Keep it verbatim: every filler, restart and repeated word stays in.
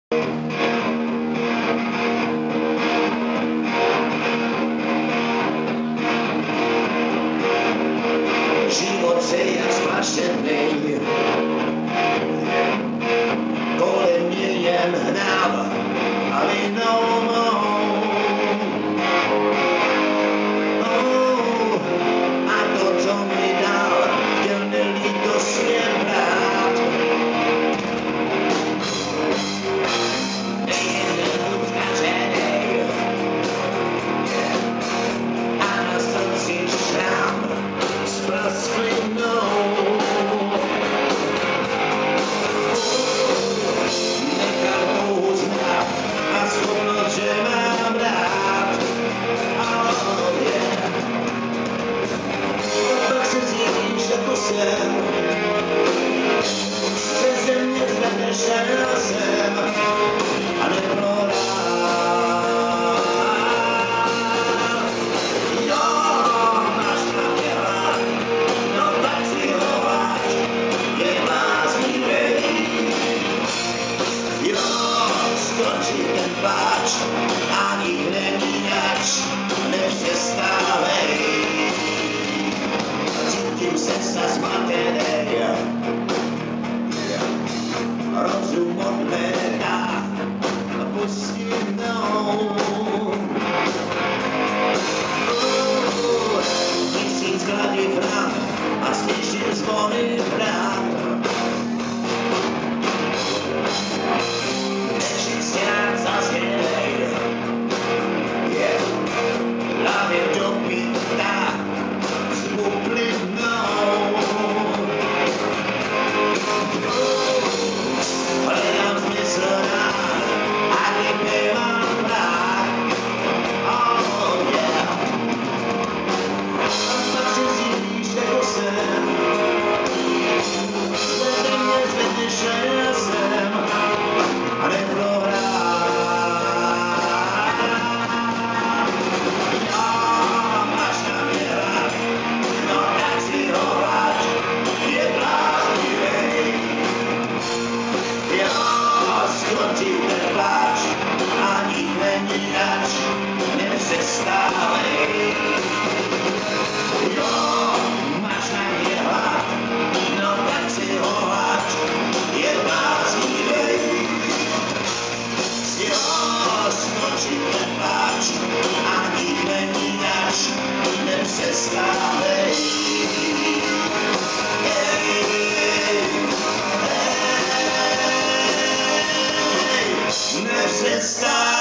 Život se jak zmašený, kolem mě jen hnal a vinou mou. Oh, a to, co mi dal, chtěl nelítostně brát. Nejeden buď zkažený a na srdci šrám s prasklinou. Nechal touhu znát a schopnost, že mám rád. Oh, yeah. Pak se zjistíš, jako jsem, přes země zvedneš, šel jsem a nebylo rád. Jo, máš na mě hlad, no tak si ho váž, je bláznivý. Jo, skončí ten pláč, ani není nač, nepřestávej. Cítím se zmatený, rozum odhledá, pustí mnou. Uh, tisíc kladiv rán a slyším zvony brán. Neším stěn zasněnej, yeah. Hlavě dopítá s bublinou. Hledám smysl rád, a kdyby mám rád. Oh, yeah. A pak se zjistíš, jako jsem, zvedne mě, zvedneš, šel jsem a nebylo rád. Jo, máš na mě rád, no tak si ho váž, je bláznivý. Jo, skončí ten pláč, ani není nač, nepřestávej. Jo, máš na mě hlad, no tak si ho váž, je bláznivý. Jo, skončí ten pláč, ani není nač, nepřestávej. Hey, hey, nepřestávej.